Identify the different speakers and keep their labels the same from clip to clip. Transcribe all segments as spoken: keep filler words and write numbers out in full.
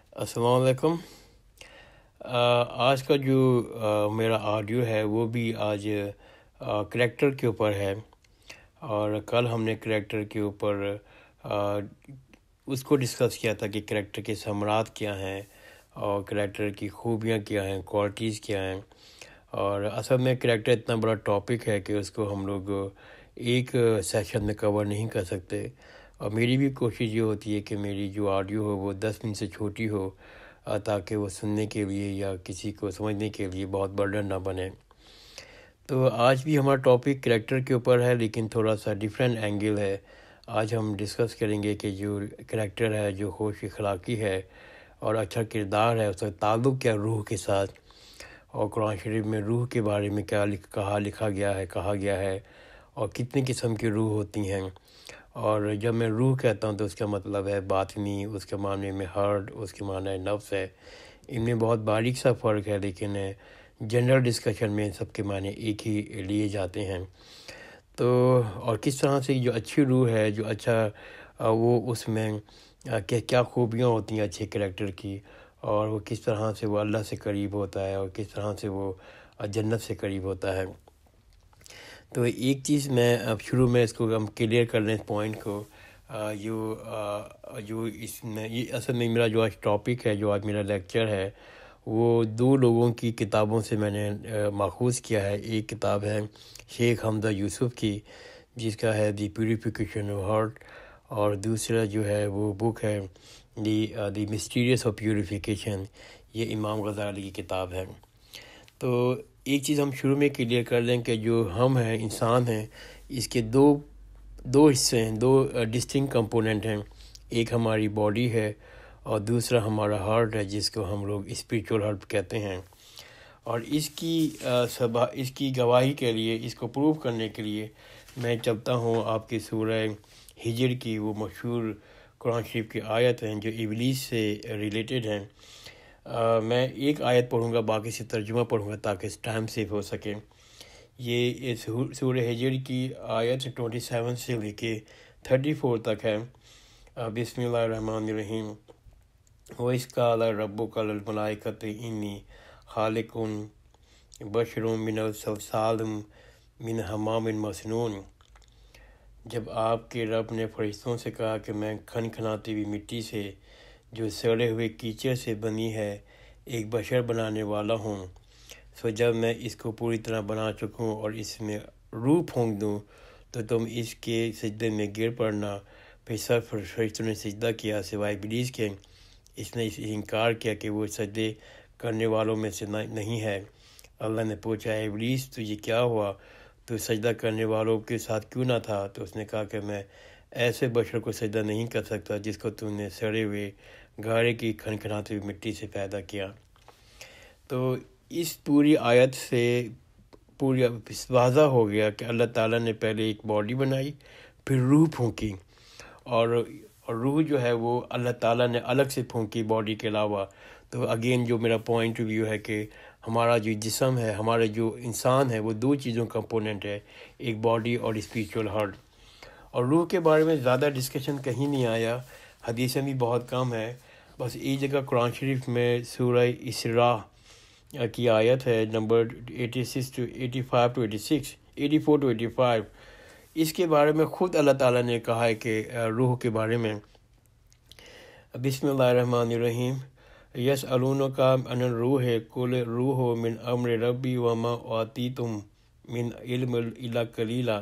Speaker 1: السلام علیکم۔ آج کا جو میرا آڈیو ہے وہ بھی آج کریکٹر کے اوپر ہے، اور کل ہم نے کریکٹر کے اوپر اس کو ڈسکس کیا تھا کہ کریکٹر کے ثمرات کیا ہیں اور کریکٹر کی خوبیاں کیا ہیں، کوالٹیز کیا ہیں۔ اور اصل میں کریکٹر اتنا بڑا ٹاپک ہے کہ اس کو ہم لوگ ایک سیشن میں کور نہیں کر سکتے، اور میری بھی کوشش یہ ہوتی ہے کہ میری جو آڈیو ہو وہ دس منٹ سے چھوٹی ہو، تاکہ وہ سننے کے لیے یا کسی کو سمجھنے کے لیے بہت برڈن نہ بنے۔ تو آج بھی ہمارا ٹاپک کریکٹر کے اوپر ہے، لیکن تھوڑا سا ڈیفرنٹ اینگل ہے۔ آج ہم ڈسکس کریں گے کہ جو کریکٹر ہے، جو خوش اخلاقی ہے اور اچھا کردار ہے، اس کا تعلق کیا روح کے ساتھ، اور قرآن شریف میں روح کے بارے میں کیا کہا لکھا گیا ہے کہا گیا ہے، اور کتنی قسم کی روح ہوتی ہیں۔ اور جب میں روح کہتا ہوں تو اس کا مطلب ہے باطنی، اس کے معنی میں ہارٹ، اس کے معنی نفس ہے۔ ان میں بہت باریک سا فرق ہے، لیکن جنرل ڈسکشن میں سب کے معنی ایک ہی لیے جاتے ہیں۔ تو اور کس طرح سے جو اچھی روح ہے، جو اچھا وہ اس میں کہ کیا خوبیاں ہوتی ہیں اچھے کریکٹر کی، اور وہ کس طرح سے وہ اللہ سے قریب ہوتا ہے، اور کس طرح سے وہ جنت سے قریب ہوتا ہے۔ تو ایک چیز میں اب شروع میں اس کو ہم کلیئر کر لیں اس پوائنٹ کو، جو جو اس میں یہ اصل میں میرا جو آج ٹاپک ہے، جو آج میرا لیکچر ہے، وہ دو لوگوں کی کتابوں سے میں نے ماخوذ کیا ہے۔ ایک کتاب ہے شیخ حمزہ یوسف کی، جس کا ہے دی پیوریفیکیشن آف ہارٹ، اور دوسرا جو ہے وہ بک ہے دی دی مسٹیریس آف پیوریفیکیشن، یہ امام غزالی کی کتاب ہے۔ تو ایک چیز ہم شروع میں کلیئر کر لیں کہ جو ہم ہیں، انسان ہیں، اس کے دو دو حصے ہیں، دو ڈسٹنکٹ کمپوننٹ ہیں۔ ایک ہماری باڈی ہے اور دوسرا ہمارا ہارٹ ہے، جس کو ہم لوگ اسپریچول ہارٹ کہتے ہیں۔ اور اس کی سبا اس کی گواہی کے لیے، اس کو پروو کرنے کے لیے میں چلتا ہوں آپ کی سورہ ہجر کی وہ مشہور قرآن شریف کی آیت ہیں جو ابلیس سے ریلیٹڈ ہیں۔ Uh, میں ایک آیت پڑھوں گا، باقی سے ترجمہ پڑھوں گا تاکہ اس ٹائم سیو ہو سکے۔ یہ سورہ ہجر کی آیت سیونٹی سیون سے لے کے تھرٹی فور تک ہے۔ uh, بسم اللہ الرحمن الرحیم۔ وَإِذْ قَالَ رَبُّكَ لِلْمَلَائِكَةِ إِنِّي خَالِقٌ بَشَرًا مِنَ الصَّلْصَالِ مِنْ حَمَإٍ مَسْنُونٍ۔ جب آپ کے رب نے فرشتوں سے کہا کہ میں کھن کھناتی ہوئی مٹی سے جو سڑے ہوئے کیچڑ سے بنی ہے ایک بشر بنانے والا ہوں، سو جب میں اس کو پوری طرح بنا چکوں اور اس میں روح پھونک دوں تو تم اس کے سجدے میں گر پڑنا۔ پھر سب فرشتوں نے سجدہ کیا سوائے ابلیس کے۔ اس نے اس انکار کیا کہ وہ سجدے کرنے والوں میں سے نہیں ہے۔ اللہ نے پوچھا، اے ابلیس تو یہ کیا ہوا، تو سجدہ کرنے والوں کے ساتھ کیوں نہ تھا؟ تو اس نے کہا کہ میں ایسے بشر کو سجدہ نہیں کر سکتا جس کو تم نے سڑے ہوئے گارے کی کھنکھناتی ہوئی مٹی سے پیدا کیا۔ تو اس پوری آیت سے پوری واضح ہو گیا کہ اللہ تعالیٰ نے پہلے ایک باڈی بنائی، پھر روح پھونکی، اور اور روح جو ہے وہ اللہ تعالیٰ نے الگ سے پھونکی باڈی کے علاوہ۔ تو اگین جو میرا پوائنٹ آف ویو ہے کہ ہمارا جو جسم ہے، ہمارے جو انسان ہے، وہ دو چیزوں کمپوننٹ ہے، ایک باڈی اور اسپریچول ہارٹ۔ اور روح کے بارے میں زیادہ ڈسکشن کہیں نہیں آیا، حدیثیں بھی بہت کم ہے۔ بس ایک جگہ قرآن شریف میں سورہ اسراء کی آیت ہے number eighty six two eighty five two eighty six eighty four two eighty five, اس کے بارے میں خود اللہ تعالیٰ نے کہا ہے کہ روح کے بارے میں، بسم اللہ الرحمن الرحیم، یسألونک عن الروح قل الروح من امر ربی وما اوتیتم من علم الا قلیلا۔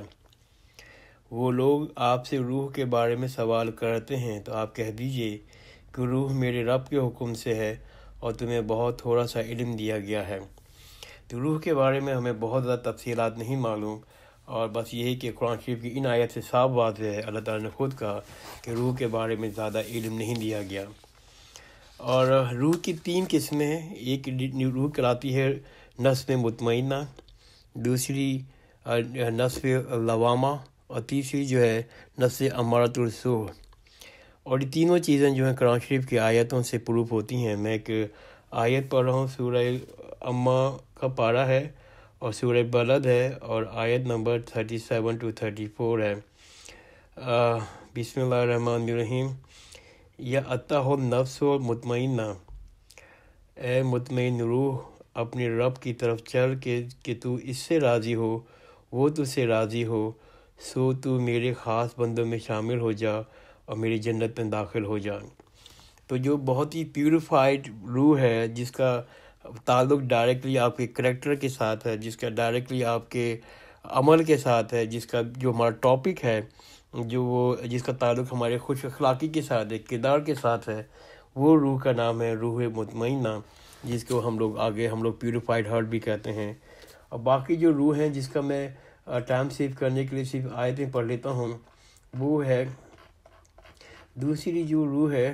Speaker 1: وہ لوگ آپ سے روح کے بارے میں سوال کرتے ہیں تو آپ کہہ دیجئے کہ روح میرے رب کے حکم سے ہے اور تمہیں بہت تھوڑا سا علم دیا گیا ہے۔ تو روح کے بارے میں ہمیں بہت زیادہ تفصیلات نہیں معلوم، اور بس یہی کہ قرآن شریف کی ان آیت سے صاف واضح ہے، اللہ تعالیٰ نے خود کہا کہ روح کے بارے میں زیادہ علم نہیں دیا گیا۔ اور روح کی تین قسمیں ہیں، ایک روح کہلاتی ہے نصف مطمئنہ، دوسری نصف لوامہ، اور تیسری جو ہے نفس امارۃ السوء۔ اور یہ تینوں چیزیں جو ہیں قرآن شریف کی آیتوں سے پروف ہوتی ہیں۔ میں ایک آیت پڑھ رہا ہوں، سورہ اما کا پارہ ہے اور سورہ بلد ہے، اور آیت number thirty seven two thirty four ہے۔ بسم اللہ الرحمن الرحیم، یا اطاہ النفس و مطمئنہ، اے مطمئن روح اپنے رب کی طرف چل کے کہ تو اس سے راضی ہو، وہ تجھ سے راضی ہو، سو تو میرے خاص بندوں میں شامل ہو جا اور میری جنت میں داخل ہو جا۔ تو جو بہت ہی پیوریفائڈ روح ہے، جس کا تعلق ڈائریکٹلی آپ کے کریکٹر کے ساتھ ہے، جس کا ڈائریکٹلی آپ کے عمل کے ساتھ ہے، جس کا جو ہمارا ٹاپک ہے، جو وہ جس کا تعلق ہمارے خوش اخلاقی کے ساتھ ہے، کردار کے ساتھ ہے، وہ روح کا نام ہے روح مطمئنہ، جس کو ہم لوگ آگے ہم لوگ پیوریفائڈ ہارٹ بھی کہتے ہیں۔ اور باقی جو روح ہیں جس کا میں ٹائم سیو کرنے کے لیے صرف آیتیں پڑھ لیتا ہوں، وہ ہے دوسری جو روح ہے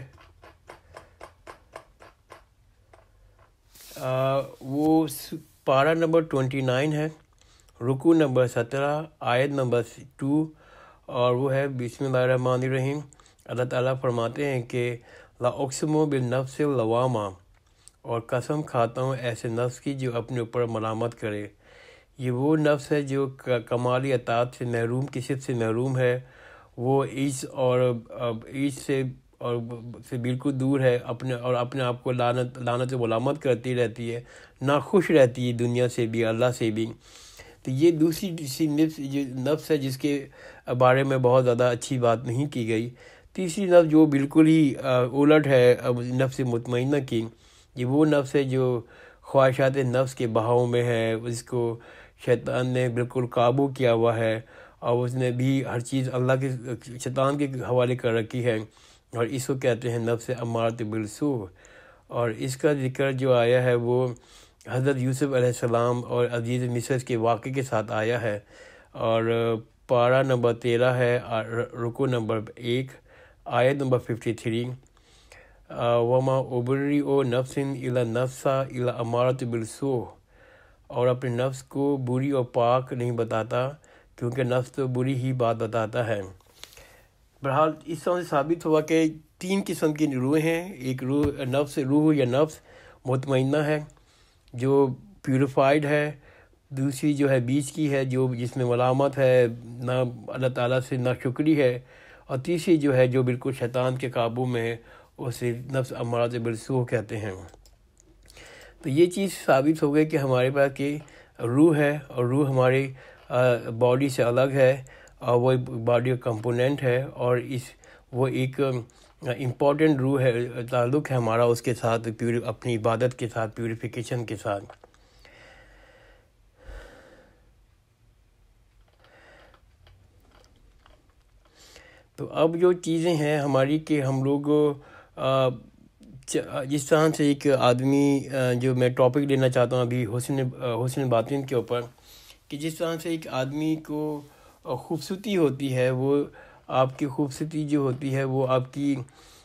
Speaker 1: آ, وہ پارہ نمبر ٹوئنٹی نائن ہے، رکوع نمبر سترہ، آیت نمبر ٹو، اور وہ ہے بسم اللہ الرحمن الرحیم۔ اللہ تعالیٰ فرماتے ہیں کہ لا اقسم بالنفس اللوامہ، اور قسم کھاتا ہوں ایسے نفس کی جو اپنے اوپر ملامت کرے۔ یہ وہ نفس ہے جو کمالی اطاعت سے محروم، کسی سے محروم ہے، وہ عیش اور عیش سے اور سے بالکل دور ہے، اپنے اور اپنے آپ کو لعنت لعنت و ملامت کرتی رہتی ہے، ناخوش رہتی ہے دنیا سے بھی، اللہ سے بھی۔ تو یہ دوسری سی نفس جو نفس ہے جس کے بارے میں بہت زیادہ اچھی بات نہیں کی گئی۔ تیسری نفس جو بالکل ہی الٹ ہے نفس مطمئنہ کی، یہ وہ نفس ہے جو خواہشات نفس کے بہاؤ میں ہے، اس کو شیطان نے بالکل قابو کیا ہوا ہے، اور اس نے بھی ہر چیز اللہ کے شیطان کے حوالے کر رکھی ہے، اور اس کو کہتے ہیں نفس امارۃ بالسوء۔ اور اس کا ذکر جو آیا ہے وہ حضرت یوسف علیہ السلام اور عزیز مصر کے واقعے کے ساتھ آیا ہے، اور پارہ نمبر تیرہ ہے، رکوع نمبر ایک، آیت نمبر ففٹی تھری، وما ابری او نفس الا نفسا الا امارۃ بالسوء، اور اپنے نفس کو بری اور پاک نہیں بتاتا کیونکہ نفس تو بری ہی بات بتاتا ہے۔ بہرحال اس طرح سے ثابت ہوا کہ تین قسم کی روح ہیں، ایک روح نفس روح یا نفس مطمئنہ ہے جو پیوریفائڈ ہے، دوسری جو ہے بیچ کی ہے جو جس میں ملامت ہے، نہ اللہ تعالیٰ سے نہ شکری ہے، اور تیسری جو ہے جو بالکل شیطان کے قابو میں ہے، اسے نفس امارۃ بالسوء کہتے ہیں۔ تو یہ چیز ثابت ہو گئی کہ ہمارے پاس کی روح ہے، اور روح ہماری باڈی سے الگ ہے، اور وہ باڈی کا کمپوننٹ ہے، اور اس وہ ایک امپورٹنٹ روح ہے، تعلق ہے ہمارا اس کے ساتھ، پیوری اپنی عبادت کے ساتھ، پیوریفیکیشن کے ساتھ۔ تو اب جو چیزیں ہیں ہماری کہ ہم لوگ جس طرح سے ایک آدمی، جو میں ٹاپک لینا چاہتا ہوں ابھی حسن حسن باطن کے اوپر، کہ جس طرح سے ایک آدمی کو خوبصورتی ہوتی ہے، وہ آپ کی خوبصورتی جو ہوتی ہے وہ آپ کی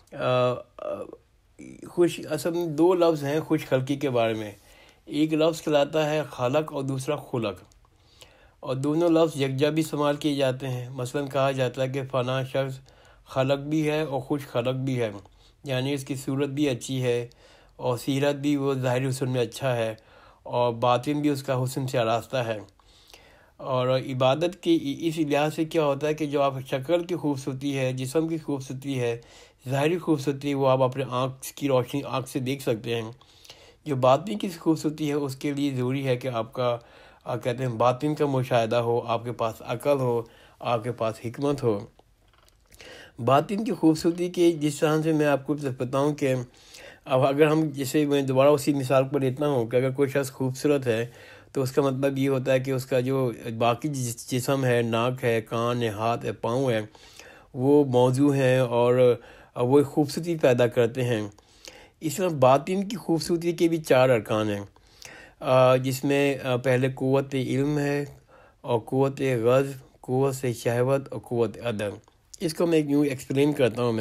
Speaker 1: خوش اصل میں دو لفظ ہیں خوش خلقی کے بارے میں، ایک لفظ کہلاتا ہے خلق اور دوسرا خلق، اور دونوں لفظ یکجا بھی استعمال کیے جاتے ہیں۔ مثلا کہا جاتا ہے کہ فلاں شخص خلق بھی ہے اور خوش خلق بھی ہے، یعنی اس کی صورت بھی اچھی ہے، اور سیرت بھی وہ ظاہری حسن میں اچھا ہے، اور باطن بھی اس کا حسن سے آراستہ ہے۔ اور عبادت کی اس لحاظ سے کیا ہوتا ہے کہ جو آپ شکل کی خوبصورتی ہے، جسم کی خوبصورتی ہے، ظاہری خوبصورتی، وہ آپ اپنے آنکھ کی روشنی آنکھ سے دیکھ سکتے ہیں۔ جو باطن کی خوبصورتی ہے اس کے لیے ضروری ہے کہ آپ کا آپ کہتے ہیں باطن کا مشاہدہ ہو، آپ کے پاس عقل ہو، آپ کے پاس حکمت ہو۔ باطن کی خوبصورتی کے جس طرح سے میں آپ کو بتاؤں کہ اب اگر ہم جیسے میں دوبارہ اسی مثال پر لیتا ہوں کہ اگر کوئی شخص خوبصورت ہے تو اس کا مطلب یہ ہوتا ہے کہ اس کا جو باقی جسم ہے، ناک ہے، کان ہے، ہاتھ ہے، پاؤں ہے، وہ موضوع ہیں اور وہ خوبصورتی پیدا کرتے ہیں۔ اس طرح باطن کی خوبصورتی کے بھی چار ارکان ہیں، جس میں پہلے قوت علم ہے، اور قوت غضب، قوت شہوت، اور قوت ادب۔ اس کو میں یوں ایکسپلین کرتا ہوں میں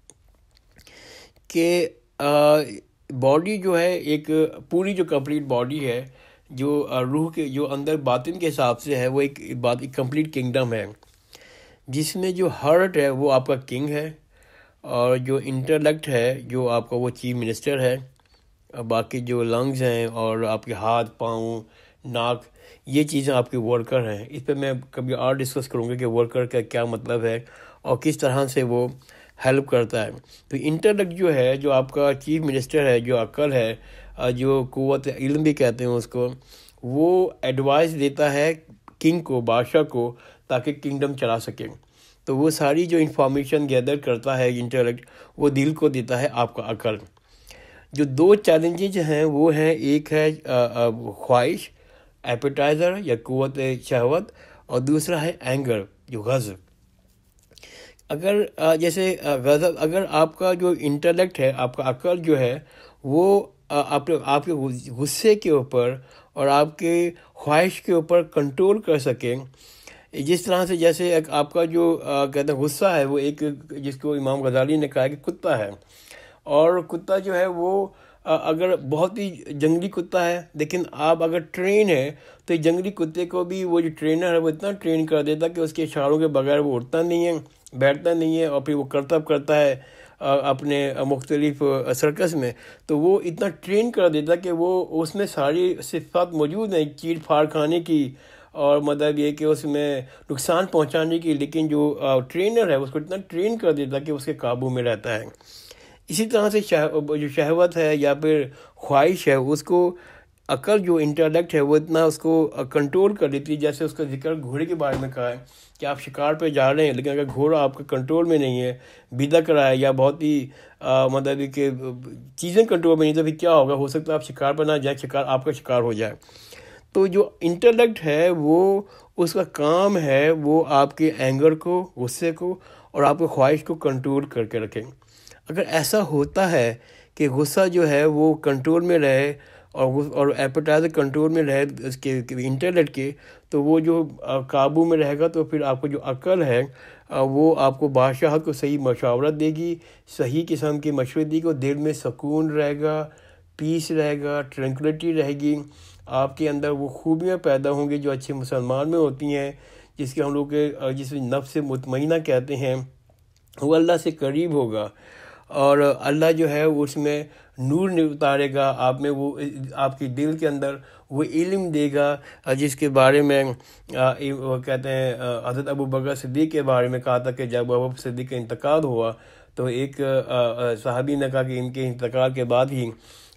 Speaker 1: کہ باڈی جو ہے ایک پوری جو کمپلیٹ باڈی ہے، جو روح کے جو اندر باطن کے حساب سے ہے، وہ ایک بات ایک کمپلیٹ کنگڈم ہے، جس میں جو ہارٹ ہے وہ آپ کا کنگ ہے، اور جو انٹلیکٹ ہے جو آپ کا وہ چیف منسٹر ہے، باقی جو لنگز ہیں اور آپ کے ہاتھ، پاؤں، ناک، یہ چیزیں آپ کے ورکر ہیں۔ اس پہ میں کبھی اور ڈسکس کروں گا کہ ورکر کا کیا مطلب ہے اور کس طرح سے وہ ہیلپ کرتا ہے. تو انٹلیکٹ جو ہے، جو آپ کا چیف منسٹر ہے، جو عقل ہے، جو قوت علم بھی کہتے ہیں اس کو، وہ ایڈوائس دیتا ہے کنگ کو، بادشاہ کو، تاکہ کنگڈم چلا سکے. تو وہ ساری جو انفارمیشن گیدر کرتا ہے انٹلیکٹ، وہ دل کو دیتا ہے آپ کا عقل. جو دو چیلنجز ہیں وہ ہیں، ایک ہے خواہش، ایپیٹائزر یا قوت شہوت، اور دوسرا ہے اینگر، جو غضب. اگر جیسے غضب، اگر آپ کا جو انٹلیکٹ ہے، آپ کا عقل جو ہے، وہ آپ آپ کے غصے کے اوپر اور آپ کے خواہش کے اوپر کنٹرول کر سکیں، جس طرح سے جیسے ایک آپ کا جو کہتے ہیں غصہ ہے، وہ ایک جس کو امام غزالی نے کہا کہ کتا ہے، اور کتا جو ہے وہ اگر بہت ہی جنگلی کتا ہے، لیکن آپ اگر ٹرین ہے تو جنگلی کتے کو بھی وہ جو ٹرینر ہے وہ اتنا ٹرین کر دیتا کہ اس کے اشاروں کے بغیر وہ اٹھتا نہیں ہے، بیٹھتا نہیں ہے، اور پھر وہ کرتب کرتا ہے اپنے مختلف سرکس میں. تو وہ اتنا ٹرین کر دیتا کہ وہ اس میں ساری صفات موجود ہیں چیر پھاڑ کھانے کی، اور مطلب یہ کہ اس میں نقصان پہنچانے کی، لیکن جو ٹرینر ہے اس کو اتنا ٹرین کر دیتا کہ اس کے قابو میں رہتا ہے. اسی طرح سے جو شہوت ہے یا پھر خواہش ہے، اس کو عقل جو انٹلیکٹ ہے وہ اتنا اس کو کنٹرول کر لیتی ہے. جیسے اس کا ذکر گھوڑے کے بارے میں کہا ہے کہ آپ شکار پہ جا رہے ہیں، لیکن اگر گھوڑا آپ کے کنٹرول میں نہیں ہے، بھدک رہا ہے، یا بہت ہی مطلب کہ چیزیں کنٹرول میں نہیں، تو پھر کیا ہوگا؟ ہو سکتا ہے آپ شکار پہ نہ جائیں، شکار آپ کا شکار ہو جائے. تو جو انٹلیکٹ ہے وہ اس کا کام ہے وہ آپ کے اینگر کو، غصے کو اور آپ کی خواہش کو کنٹرول کر کے رکھیں. اگر ایسا ہوتا ہے کہ غصہ جو ہے وہ کنٹرول میں رہے اور اور ایپیٹائزر کنٹرول میں رہے اس کے انٹلیکٹ کے، تو وہ جو قابو میں رہے گا، تو پھر آپ کو جو عقل ہے وہ آپ کو بادشاہت کو صحیح مشاورت دے گی، صحیح قسم کی مشورے دے گی، دل میں سکون رہے گا، پیس رہے گا، ٹرینکولیٹی رہے گی. آپ کے اندر وہ خوبیاں پیدا ہوں گی جو اچھے مسلمان میں ہوتی ہیں، جس کے ہم لوگ کے جس نفس مطمئنہ کہتے ہیں. وہ اللہ سے قریب ہوگا، اور اللہ جو ہے اس میں نور اتارے گا آپ میں، وہ آپ کی دل کے اندر وہ علم دے گا جس کے بارے میں وہ کہتے ہیں حضرت ابو بکر صدیق کے بارے میں کہا تھا کہ جب ابو بکر صدیق کا انتقال ہوا تو ایک صحابی نے کہا کہ ان کے انتقال کے بعد ہی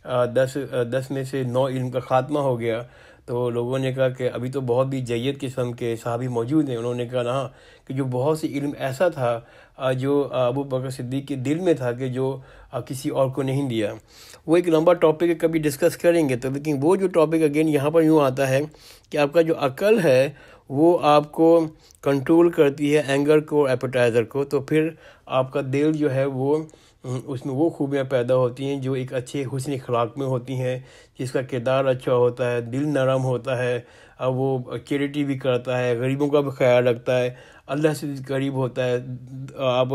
Speaker 1: دس دس میں سے نو علم کا خاتمہ ہو گیا. تو لوگوں نے کہا کہ ابھی تو بہت بھی جید قسم کے صحابی موجود ہیں. انہوں نے کہا ہاں کہ جو بہت سی علم ایسا تھا جو ابو بکر صدیق کے دل میں تھا کہ جو کسی اور کو نہیں دیا. وہ ایک لمبا ٹاپک ہے، کبھی ڈسکس کریں گے. تو لیکن وہ جو ٹاپک اگین یہاں پر یوں آتا ہے کہ آپ کا جو عقل ہے وہ آپ کو کنٹرول کرتی ہے اینگر کو، ایپیٹائزر کو. تو پھر آپ کا دل جو ہے وہ اس میں وہ خوبیاں پیدا ہوتی ہیں جو ایک اچھے حسن اخلاق میں ہوتی ہیں، جس کا کردار اچھا ہوتا ہے، دل نرم ہوتا ہے، وہ چیریٹی بھی کرتا ہے، غریبوں کا بھی خیال رکھتا ہے، اللہ سے قریب ہوتا ہے، اب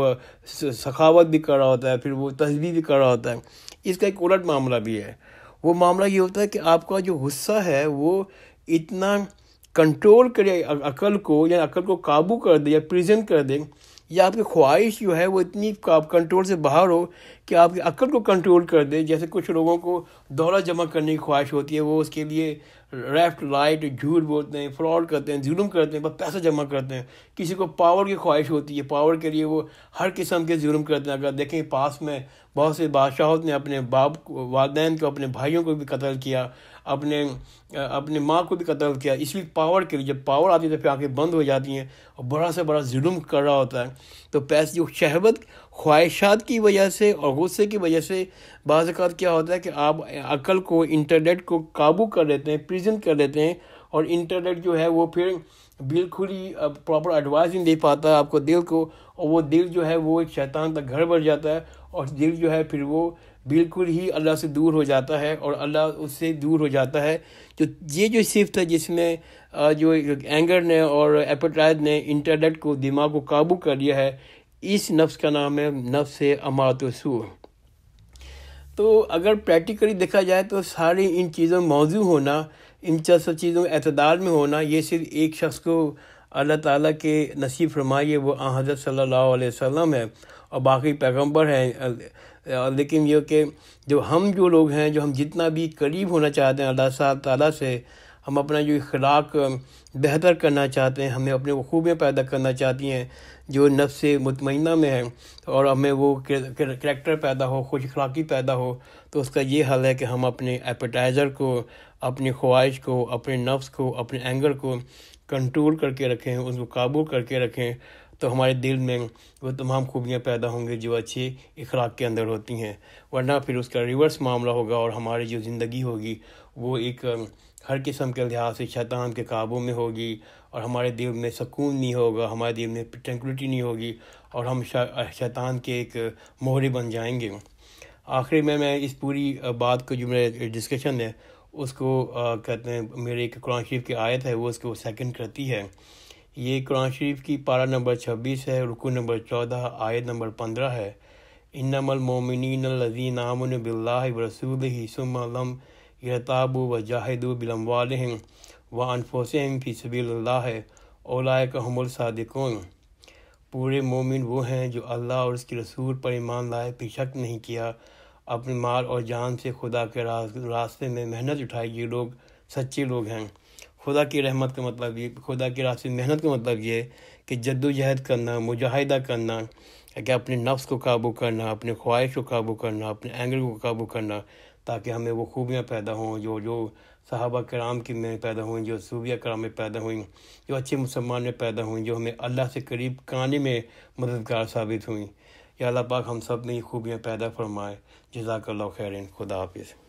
Speaker 1: سخاوت بھی کر رہا ہوتا ہے، پھر وہ تسبیح بھی کر رہا ہوتا ہے. اس کا ایک الٹ معاملہ بھی ہے. وہ معاملہ یہ ہوتا ہے کہ آپ کا جو غصہ ہے وہ اتنا کنٹرول کرے عقل کو، یا عقل کو قابو کر دے یا پریزن کر دے، یا آپ کی خواہش جو ہے وہ اتنی کنٹرول سے باہر ہو کہ آپ کی عقل کو کنٹرول کر دے. جیسے کچھ لوگوں کو دولت جمع کرنے کی خواہش ہوتی ہے، وہ اس کے لیے لیفٹ رائٹ جھوٹ بولتے ہیں، فراڈ کرتے ہیں، ظلم کرتے ہیں، بس پیسہ جمع کرتے ہیں. کسی کو پاور کی خواہش ہوتی ہے، پاور کے لیے وہ ہر قسم کے ظلم کرتے ہیں. اگر دیکھیں پاس میں بہت سے بادشاہوں نے اپنے باپ والدین کو، اپنے بھائیوں کو بھی قتل کیا، اپنے اپنے ماں کو بھی قتل کیا، اس لیے پاور کے لیے. جب پاور آتی ہے تو پھر آنکھیں بند ہو جاتی ہیں اور بڑا سے بڑا ظلم کر رہا ہوتا ہے. تو پیسے جو شہوت، خواہشات کی وجہ سے اور غصے کی وجہ سے بعض اوقات کیا ہوتا ہے کہ آپ عقل کو، انٹرنیٹ کو قابو کر لیتے ہیں، پریزن کر لیتے ہیں، اور انٹرنیٹ جو ہے وہ پھر بالکل ہی پراپر ایڈوائز نہیں دے پاتا ہے آپ کو دل کو، اور وہ دل جو ہے وہ ایک شیطان کا گھر بن جاتا ہے، اور دل جو ہے پھر وہ بالکل ہی اللہ سے دور ہو جاتا ہے، اور اللہ اس سے دور ہو جاتا ہے. جو یہ جو صفت ہے جس میں جو اینگر نے اور ایپیٹائز نے انٹرنیٹ کو، دماغ کو قابو کر لیا ہے، اس نفس کا نام ہے نفس امارۃ السوء. تو اگر پریکٹیکلی دیکھا جائے تو ساری ان چیزوں میں موضوع ہونا، ان سب چیزوں میں اعتدال میں ہونا، یہ صرف ایک شخص کو اللہ تعالیٰ کے نصیب فرمائیے، وہ آن حضرت صلی اللہ علیہ وسلم ہے، اور باقی پیغمبر ہیں. لیکن یہ کہ جو ہم جو لوگ ہیں، جو ہم جتنا بھی قریب ہونا چاہتے ہیں اللہ تعالیٰ سے، ہم اپنا جو اخلاق بہتر کرنا چاہتے ہیں، ہمیں اپنے وہ خوبیاں پیدا کرنا چاہتی ہیں جو نفس مطمئنہ میں ہے، اور ہمیں وہ کریکٹر پیدا ہو، خوش اخلاقی پیدا ہو، تو اس کا یہ حل ہے کہ ہم اپنے ایپیٹائزر کو، اپنی خواہش کو، اپنے نفس کو، اپنے اینگر کو کنٹرول کر کے رکھیں، اس کو قابو کر کے رکھیں، تو ہمارے دل میں وہ تمام خوبیاں پیدا ہوں گی جو اچھی اخلاق کے اندر ہوتی ہیں۔ ورنہ پھر اس کا ریورس معاملہ ہوگا، اور ہماری جو زندگی ہوگی وہ ایک ہر قسم کے لحاظ سے شیطان کے قابو میں ہوگی، اور ہمارے دل میں سکون نہیں ہوگا، ہمارے دل میں ٹرنکولیٹی نہیں ہوگی، اور ہم شیطان کے ایک مہرے بن جائیں گے۔ آخر میں میں اس پوری بات کو جو میرے ڈسکشن ہے اس کو کہتے ہیں، میرے ایک قرآن شریف کی آیت ہے وہ اس کو سیکنڈ کرتی ہے۔ یہ قرآن شریف کی پارہ نمبر چھبیس ہے، رکوع نمبر چودہ، آیت نمبر پندرہ ہے۔ انما المؤمنین الذین آمنوا باللہ ورسولہ ثم لم یرتابوا وجاہدوا باموالہم وانفسہم فی سبیل اللہ اولئک هم الصادقون۔ پورے مومن وہ ہیں جو اللہ اور اس کے رسول پر ایمان لائے، پھر شک نہیں کیا، اپنے مال اور جان سے خدا کے راستے میں محنت اٹھائی، یہ لوگ سچے لوگ ہیں۔ خدا کی رحمت کا مطلب یہ، خدا کے راستے میں محنت کا مطلب یہ کہ جد و جہد کرنا، مجاہدہ کرنا، کہ اپنے نفس کو قابو کرنا، اپنے خواہش کو قابو کرنا، اپنے اینگر کو قابو کرنا، تاکہ ہمیں وہ خوبیاں پیدا ہوں جو جو صحابہ کرام کی میں پیدا ہوئیں، جو صوفیہ کرام میں پیدا ہوئیں، جو اچھے مسلمان میں پیدا ہوئیں، جو ہمیں اللہ سے قریب کانے میں مددگار ثابت ہوئیں۔ یا اللہ پاک ہم سب میں یہ خوبیاں پیدا فرمائے۔ جزاک اللہ خیرین۔ خدا حافظ۔